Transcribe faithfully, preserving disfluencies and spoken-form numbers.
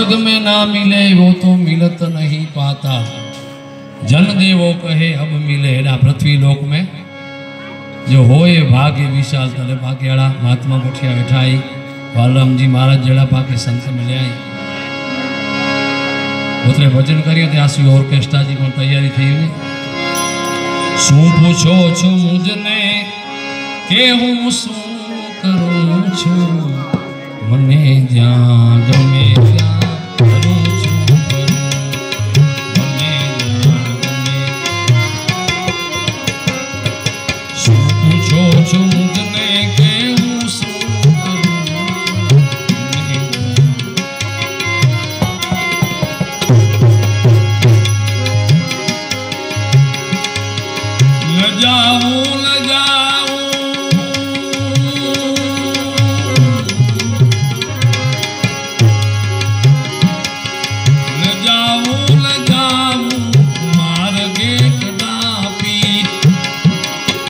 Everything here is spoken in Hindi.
जग में ना मिले वो तो मिलत नहीं पाता। जन देवो कहे अब मिले एडा पृथ्वी लोक में जो होए भाग्य विशाल तले भाग्यड़ा महात्मा गोठिया बैठाई वालम जी महाराज जड़ा पाके संत मिले आई उतरे भजन करिए ते आसु ऑर्केस्ट्रा जी को तैयारी थी ने शू पूछो छो मुझने के हूँ शू करूँ छू मने जाग में